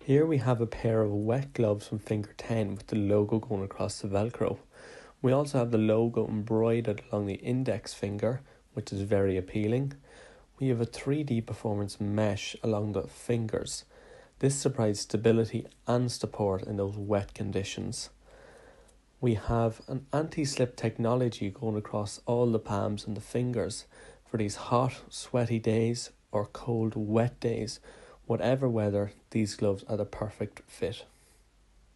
Here we have a pair of wet gloves from Finger 10 with the logo going across the Velcro. We also have the logo embroidered along the index finger, which is very appealing. We have a 3D performance mesh along the fingers. This provides stability and support in those wet conditions. We have an anti-slip technology going across all the palms and the fingers for these hot, sweaty days or cold, wet days. Whatever weather, these gloves are the perfect fit.